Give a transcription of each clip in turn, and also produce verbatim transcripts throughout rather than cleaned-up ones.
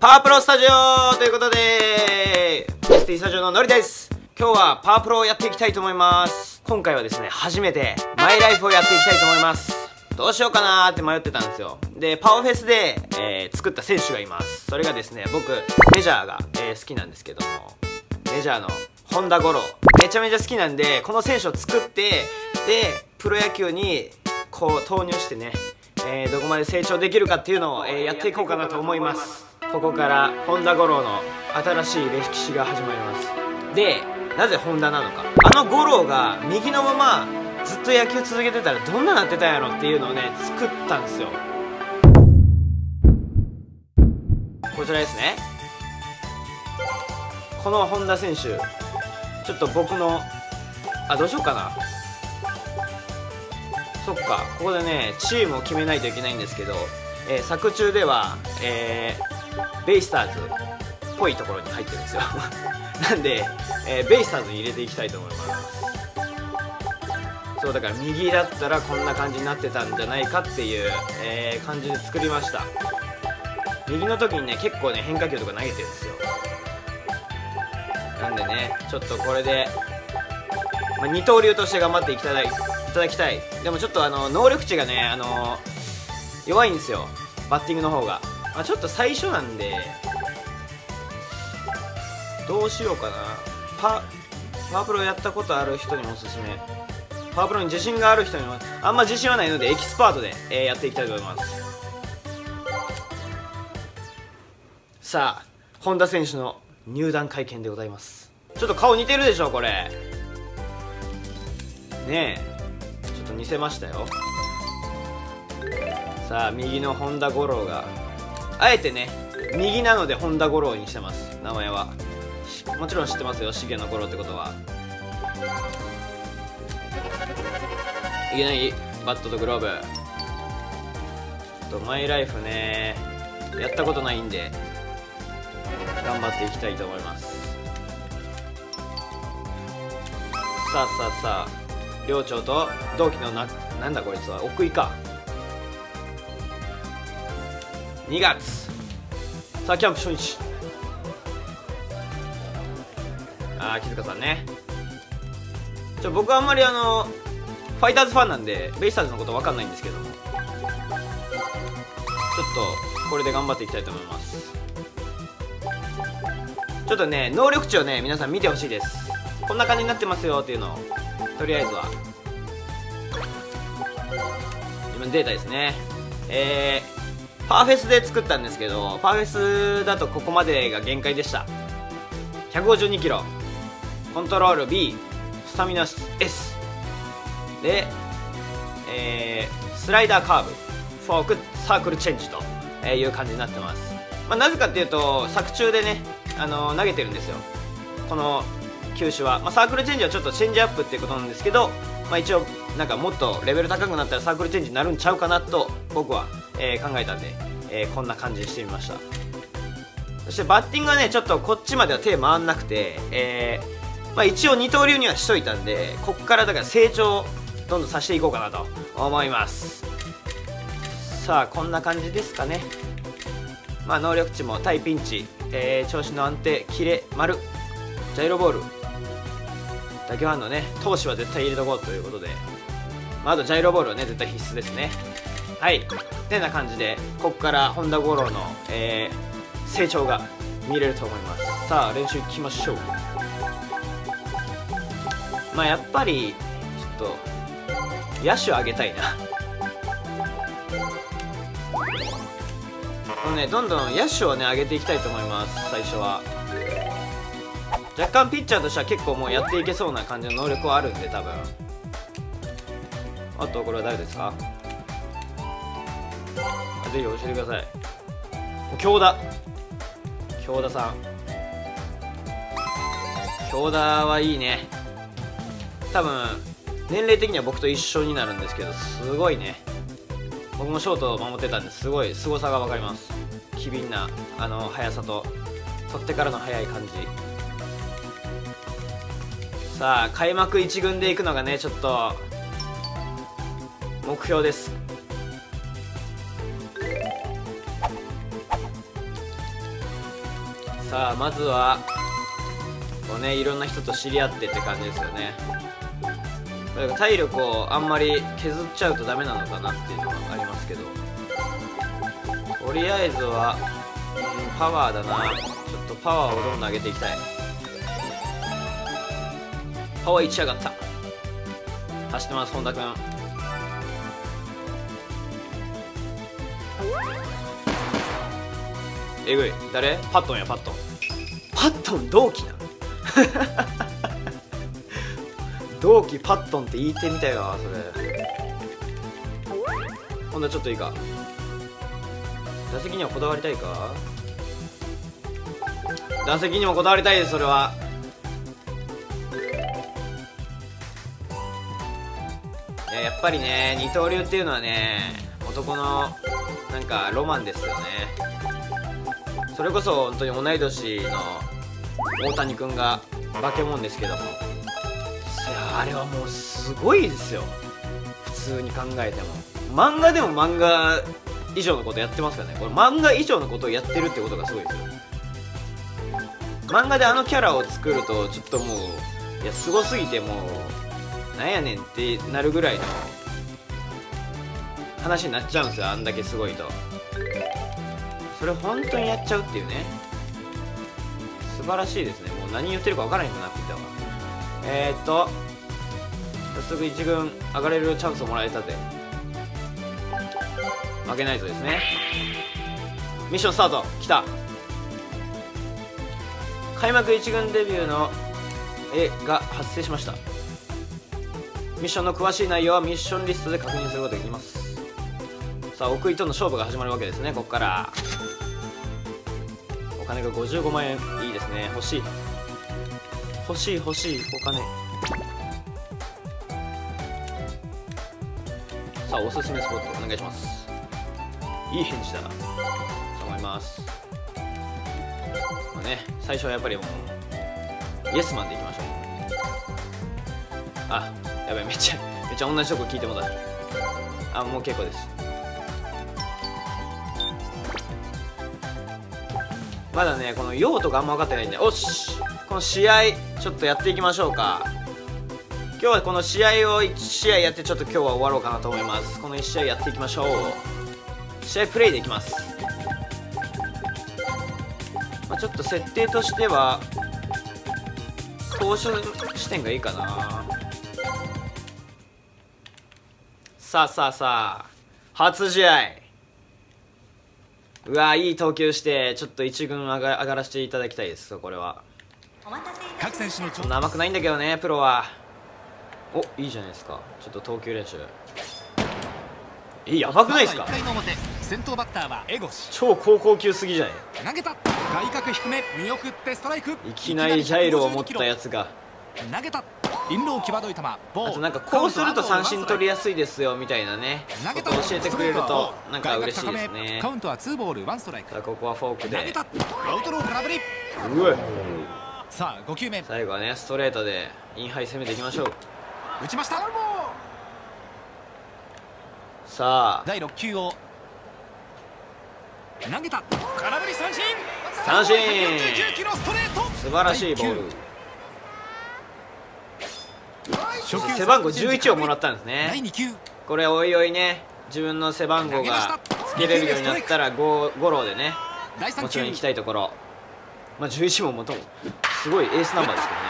パワープロスタジオということで エスティー スタジオののりです。今日はパワープロをやっていきたいと思います。今回はですね、初めてマイライフをやっていきたいと思います。どうしようかなーって迷ってたんですよ。でパワーフェスで、えー、作った選手がいます。それがですね、僕メジャーが、えー、好きなんですけども、メジャーの本田五郎めちゃめちゃ好きなんで、この選手を作ってでプロ野球にこう投入してね、えー、どこまで成長できるかっていうのを、えー、やっていこうかなと思います。ここから本田五郎の新しい歴史が始まります。でなぜ本田なのか、あの五郎が右のままずっと野球続けてたらどんななってたんやろっていうのをね作ったんですよ。こちらですね。この本田選手、ちょっと僕のあどうしようかな。そっか、ここでねチームを決めないといけないんですけど、えー、作中では、えー、ベイスターズっぽいところに入ってるんですよなんで、えー、ベイスターズに入れていきたいと思います。そうだから右だったらこんな感じになってたんじゃないかっていう、えー、感じで作りました。右の時にね結構ね変化球とか投げてるんですよ。なんでねちょっとこれで、まあ、二刀流として頑張っていただいいただきたい。でもちょっとあの能力値がねあの弱いんですよ、バッティングの方が。まあ、ちょっと最初なんでどうしようかな。パパワープロやったことある人にもおすすめ、パワープロに自信がある人にも、あんま自信はないのでエキスパートで、えー、やっていきたいと思います。さあ本田選手の入団会見でございます。ちょっと顔似てるでしょこれねえ、ちょっと似せましたよ。さあ右の本田五郎があえてね右なので本田五郎にしてます。名前はもちろん知ってますよ、重野五郎ってことは。いけない、バットとグローブとマイライフねやったことないんで頑張っていきたいと思います。さあさあさあ、寮長と同期のななんだこいつは奥井か。にがつさあキャンプ初日。ああ木塚さんね、ちょ僕はあんまりあのファイターズファンなんでベイスターズのこと分かんないんですけども、ちょっとこれで頑張っていきたいと思います。ちょっとね能力値をね皆さん見てほしいです。こんな感じになってますよっていうのをとりあえずは今データですね。えー、パワーフェスで作ったんですけど、パワーフェスだとここまでが限界でした。ひゃくごじゅうにキロ、コントロール ビー、 スタミナ エス で、えー、スライダーカーブ、フォーク、サークルチェンジという感じになってます。まあ、なぜかっていうと作中でね、あのー、投げてるんですよこの球種は。まあ、サークルチェンジはちょっとチェンジアップっていうことなんですけど、まあ、一応なんかもっとレベル高くなったらサークルチェンジになるんちゃうかなと僕は、えー、考えたんで、えー、こんな感じにしてみました。そしてバッティングはねちょっとこっちまでは手回んなくて、えーまあ、一応二刀流にはしといたんで、こっからだから成長どんどんさせていこうかなと思います。さあこんな感じですかね。まあ能力値も対ピンチ、えー、調子の安定、キレ、丸、ジャイロボール、打球反応ね、投手は絶対入れとこうということで、まあ、あとジャイロボールはね絶対必須ですね。はいってな感じでここから本田五郎の、えー、成長が見れると思います。さあ練習いきましょう。まあやっぱりちょっと野手上げたいなこのねどんどん野手をね上げていきたいと思います。最初は若干ピッチャーとしては結構もうやっていけそうな感じの能力はあるんで、多分。あとこれは誰ですか、ぜひ教えてください。京田京田さん、京田はいいね。多分年齢的には僕と一緒になるんですけど、すごいね。僕もショートを守ってたんですごい凄さが分かります。機敏なあの速さと取ってからの速い感じ。さあ開幕いち軍で行くのがねちょっと目標です。 さあまずはこうね、いろんな人と知り合ってって感じですよね。だから体力をあんまり削っちゃうとダメなのかなっていうのがありますけど、とりあえずは、うん、パワーだな。ちょっとパワーをどんどん上げていきたい。パワーいち上がった。走ってます、本田君。えぐい。誰？パットンや、パットン。パットン同期なの同期パットンって言いてみたいわ、それ。今度はちょっといいか。打席にはこだわりたいか。打席にもこだわりたいです、それは。いや、やっぱりね、二刀流っていうのはね、男のなんかロマンですよね。それこそ本当に同い年の大谷君が化け物ですけども、いやあれはもうすごいですよ、普通に考えても。漫画でも漫画以上のことやってますからね。これ漫画以上のことをやってるってことがすごいですよ。漫画であのキャラを作るとちょっともう、いやすごすぎて、もうなんやねんってなるぐらいの話になっちゃうんですよ、あんだけすごいと。それ本当にやっちゃうっていうね、素晴らしいですね。もう何言ってるか分からへんくなってきたわ。えーっと早速一軍上がれるチャンスをもらえたぜ。負けないぞですね。ミッションスタート。きた。開幕一軍デビューの絵が発生しました。ミッションの詳しい内容はミッションリストで確認することができます。さあ奥井との勝負が始まるわけですね。ここからお金がごじゅうごまんえん。いいですね。欲しい欲しい欲しいお金。さあおすすめスポットお願いします。いい返事だと思います。まあね、最初はやっぱりもうイエスマンでいきましょう。あ、やばい、めっちゃめっちゃ同じとこ聞いてもらった。あ、もう結構です。まだねこの用途があんま分かってないんで、おしこの試合ちょっとやっていきましょうか。今日はこの試合をいち試合やって、ちょっと今日は終わろうかなと思います。このいち試合やっていきましょう。試合プレイでいきます。まあ、ちょっと設定としては投手視点がいいかな。さあさあさあ初試合。うわいい投球して、ちょっと一軍上が上がらせていただきたいです。これは各選手のそんな甘くないんだけどね、プロは。お、いいじゃないですか。ちょっと投球練習。え、やばくないですか。 先頭バッターは江越。 超高校級すぎじゃない。 投げた。外角低め見送ってストライク。 いきなりジャイロを持ったやつが投げた。インロー際どい球。ボール。 あとなんかこうすると三振取りやすいですよみたいなねことを教えてくれるとなんか嬉しいですね。 カウントはツーボールワンストライク。 さあここはフォークで投げた。アウトロー空振り。 うわさあご球目。 最後はねストレートでインハイ攻めていきましょう。 打ちました。 さあだいろっ球を投げた。空振り三振。 三振。 素晴らしいボール。背番号じゅういちをもらったんですね。これおいおいね自分の背番号がつけれるようになったらゴロでねもちろん行きたいところ。まあじゅういちももともすごいエースナンバーですけどね。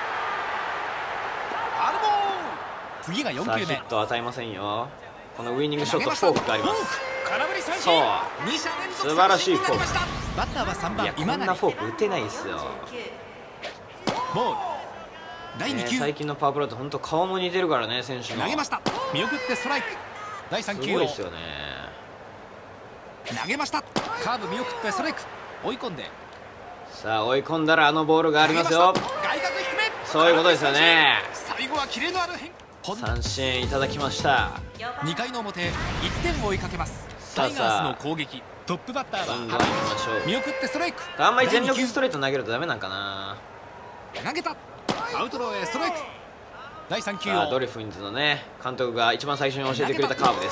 次がよん球目。 さあヒット与えませんよ。このウイニングショットフォークがあります。そう素晴らしいフォーク。 バッターはさんばん。 いやこんなフォーク打てないですよ。 ボール。だいに球。 最近のパワープロって本当顔も似てるからね選手の。 投げました。見送ってストライク。だいさん球をすごいですよね。 投げました。カーブ見送ってストライク。追い込んで。 さあ追い込んだらあのボールがありますよ。そういうことですよね。 最後はキレのある変。 三振いただきました。 にかいの表いってんを追いかけます。タイガースの攻撃。トップバッターはどんどん行きましょう。 見送ってストライク。 あんまり全力ストレート投げるとダメなんかな。 投げた。アウトローへストライク。だいさん球をドリフィンズのね監督が一番最初に教えてくれたカーブです。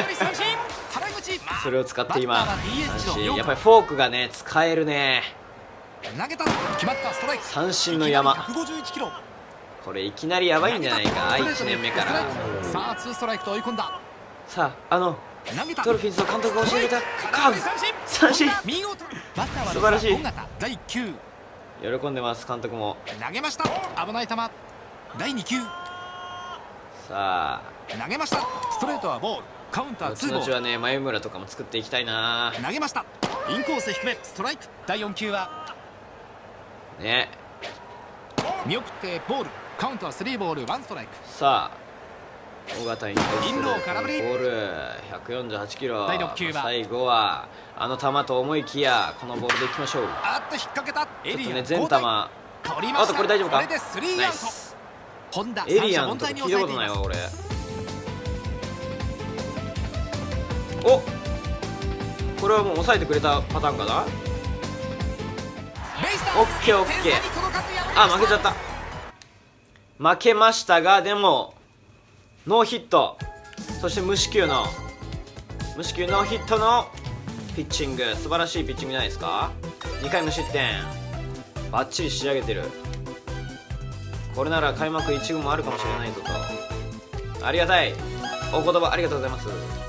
それを使って今三振。やっぱりフォークがね使えるね。 投げた、決まった、ストライク。 三振の山。 ひゃくごじゅういちキロ。 これいきなりやばいんじゃないか、いちねんめから。 さあツーストライクと追い込んだ。 さあ、あの投げた、 ドルフィンズの監督が教えてたカーブ、三振。 見事。バッターは素晴らしい。 だいきゅう。 喜んでます監督も。 投げました、危ない球。だいにきゅう。 さあ投げました、ストレートはボール。カウンターツーボール。 後々はね、眉村とかも作っていきたいな。 投げました、インコース低め、ストライク。だいよん球はね。 見送ってボール。カウントはスリーボールワンストライク。 さあ尾形に対するボインロー空振り。 ールひゃくよんじゅうはちキロ。 だいろく球は最後はあの球と思いきやこのボールでいきましょう。 あっと引っ掛けた。エリアちょっとね、全球取りました。 あとこれ大丈夫か。 これでスリーアウト。本田エリアンとか聞いたことないわ俺。お、これはもう抑えてくれたパターンかな。オッケーオッケー。あ、負けちゃった。負けましたが、でもノーヒット、そして無四球の無四球ノーヒットのピッチング、素晴らしいピッチングじゃないですか。にかい無失点、バッチリ仕上げてる。これなら開幕いち軍もあるかもしれないぞと。ありがたいお言葉ありがとうございます。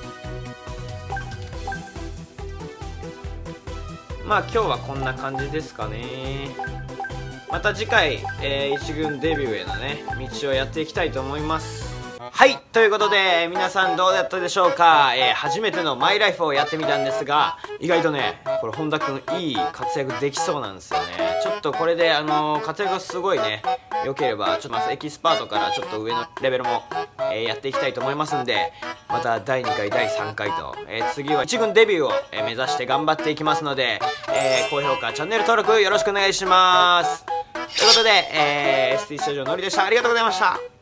まあ今日はこんな感じですかね。また次回、えー、一軍デビューへのね道をやっていきたいと思います。はい、ということで皆さんどうだったでしょうか。えー、初めてのマイライフをやってみたんですが、意外とねこれ本田くんいい活躍できそうなんですよね。ちょっとこれであのー、活躍がすごいね良ければ、ちょっとまずエキスパートからちょっと上のレベルも、えー、やっていきたいと思いますんで、まただいにかいだいさんかいと、えー、次はいち軍デビューを、えー、目指して頑張っていきますので、えー、高評価チャンネル登録よろしくお願いします。ということで、えー、エスティー スタジオのりでした。ありがとうございました。